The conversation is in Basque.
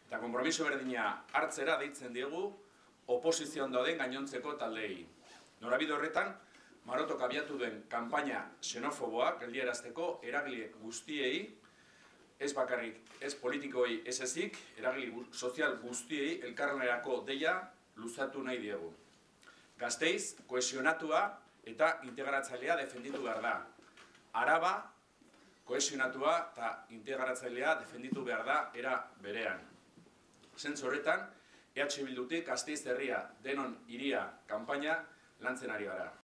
eta konpromiso berdina hartzera deitzen diegu oposizioan dauden gainontzeko taldeei. Norabide horretan, Marotok abiatu duen kanpaina xenofoboa geldiarazteko eragile guztiei, ez bakarrik, ez politikoi ez ezik, eragile sozial guztiei elkarlanerako deia luzatu nahi diegu. Gasteiz, kohesionatua eta integratzailea defenditu behar da. Araba, kohesionatua eta integratzailea defenditu behar da era berean. Zentzu horretan, EH Bildutik Gasteiz herria denon hiria kanpaina lantzen ari gara.